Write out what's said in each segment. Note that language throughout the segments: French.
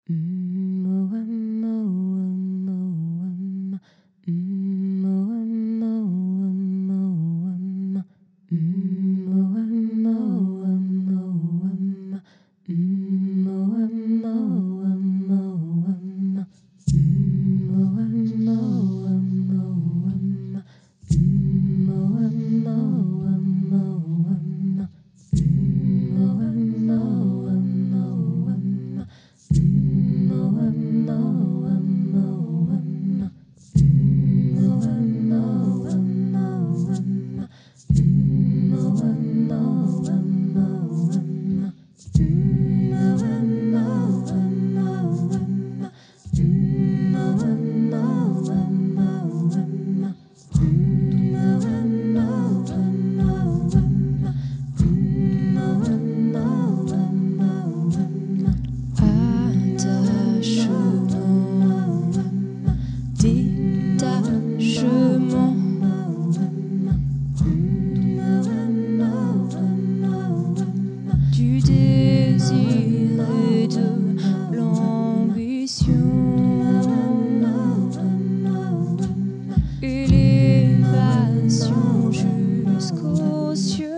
Du désir et de l'ambition, élévation jusqu'aux cieux.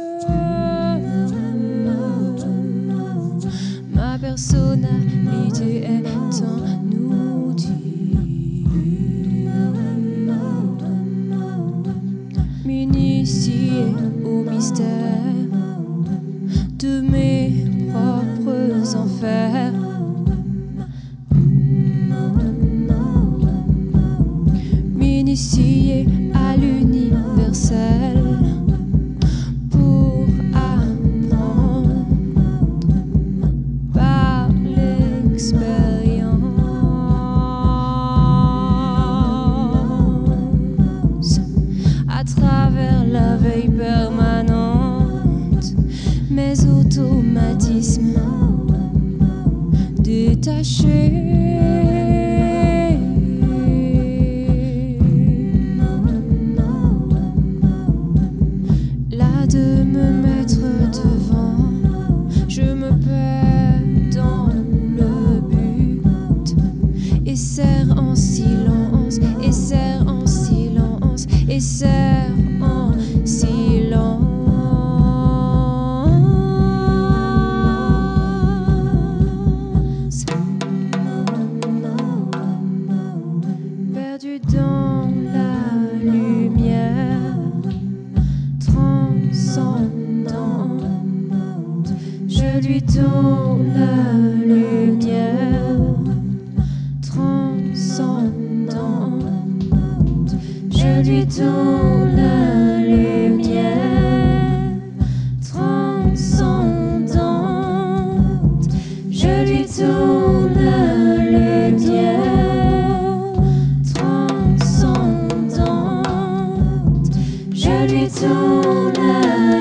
Ma personnalité est un outil, m'initier au mystère de mes propres enfers. M'initier à l'universel pour apprendre par l'expérience, à travers la veille permanente, mes automatismes détachés. Là de me mettre devant, je me perds dans le but et serre en silence, et serre en silence, et serre en silence. Perdu dans la lumière transcendante, je lui tends la lumière transcendante, je lui tends la lumière transcendante, je lui tends la lumière transcendante, je lui tends la